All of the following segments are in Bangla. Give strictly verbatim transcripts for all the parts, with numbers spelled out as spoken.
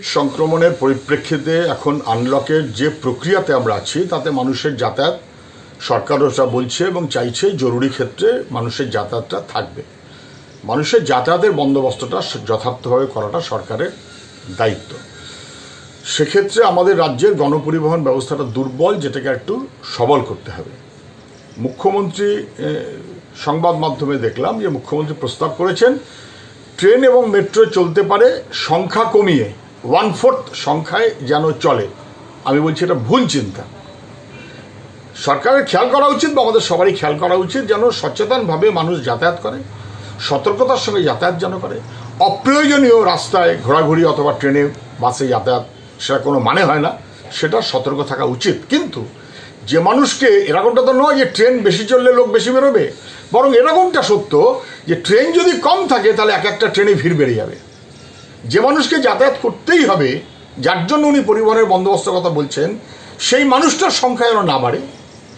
সংক্রমণের পরিপ্রেক্ষিতে এখন আনলকের যে প্রক্রিয়াতে আমরা আছি তাতে মানুষের যাতায়াত সরকারও যা বলছে এবং চাইছে জরুরি ক্ষেত্রে মানুষের যাতায়াতটা থাকবে। মানুষের যাতায়াতের বন্দোবস্তটা যথার্থভাবে করাটা সরকারের দায়িত্ব। সেক্ষেত্রে আমাদের রাজ্যের গণপরিবহন ব্যবস্থাটা দুর্বল, যেটাকে একটু সবল করতে হবে। মুখ্যমন্ত্রী সংবাদ মাধ্যমে দেখলাম যে মুখ্যমন্ত্রী প্রস্তাব করেছেন ট্রেন এবং মেট্রো চলতে পারে সংখ্যা কমিয়ে, ওয়ান ফোর্থ সংখ্যায় যেন চলে। আমি বলছি এটা ভুল চিন্তা। সরকারের খেয়াল করা উচিত বা আমাদের সবারই খেয়াল করা উচিত যেন সচেতনভাবে মানুষ যাতায়াত করে, সতর্কতার সঙ্গে যাতায়াত যেন করে। অপ্রয়োজনীয় রাস্তায় ঘোরাঘুরি অথবা ট্রেনে বাসে যাতায়াত সেটা কোনো মানে হয় না, সেটা সতর্ক থাকা উচিত। কিন্তু যে মানুষকে, এরকমটা তো নয় যে ট্রেন বেশি চললে লোক বেশি বেরোবে, বরং এরকমটা সত্য যে ট্রেন যদি কম থাকে তাহলে এক একটা ট্রেনে ভিড় বেড়ে যাবে। যে মানুষকে যাতায়াত করতেই হবে, যার জন্য উনি পরিবহনের বন্দোবস্তের কথা বলছেন, সেই মানুষটার সংখ্যা যেন না বাড়ে।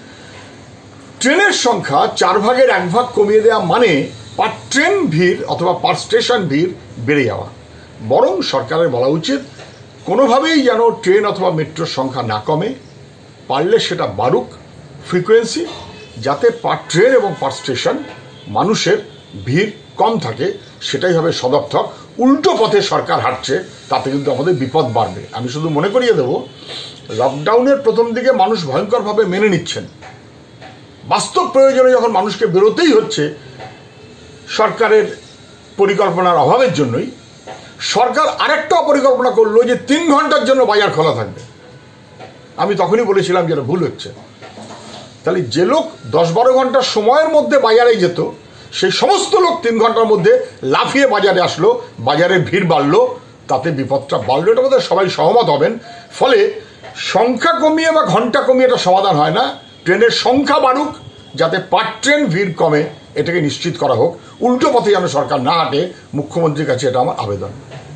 ট্রেনের সংখ্যা চার ভাগের এক ভাগ কমিয়ে দেওয়া মানে পার ট্রেন ভিড় অথবা পার স্টেশন ভিড় বেড়ে যাওয়া। বরং সরকারের বলা উচিত কোনোভাবেই যেন ট্রেন অথবা মেট্রোর সংখ্যা না কমে, পারলে সেটা বাড়ুক ফ্রিকোয়েন্সি, যাতে পার ট্রেন এবং পার স্টেশন মানুষের ভিড় কম থাকে। সেটাই হবে সদর্থক। উল্টো পথে সরকার হাঁটছে, তাতে কিন্তু আমাদের বিপদ বাড়বে। আমি শুধু মনে করিয়ে দেব, লকডাউনের প্রথম দিকে মানুষ ভয়ঙ্করভাবে মেনে নিচ্ছেন। বাস্তব প্রয়োজনে যখন মানুষকে বেরোতেই হচ্ছে সরকারের পরিকল্পনার অভাবের জন্যই, সরকার আরেকটা পরিকল্পনা করলো যে তিন ঘন্টার জন্য বাজার খোলা থাকবে। আমি তখনই বলেছিলাম যে এটা ভুল হচ্ছে। তাহলে যে লোক দশ বারো ঘন্টার সময়ের মধ্যে বাজারে যেত, সেই সমস্ত লোক তিন ঘন্টার মধ্যে লাফিয়ে বাজারে আসলো, বাজারে ভিড় বাড়লো, তাতে বিপদটা বাড়লো। এটা বোধহয় সবাই সহমত হবেন। ফলে সংখ্যা কমিয়ে বা ঘন্টা কমিয়ে এটা সমাধান হয় না। ট্রেনের সংখ্যা বাড়ুক, যাতে পার ট্রেন ভিড় কমে, এটাকে নিশ্চিত করা হোক। উল্টো পথে যেন সরকার না হাঁটে, মুখ্যমন্ত্রীর কাছে এটা আমার আবেদন।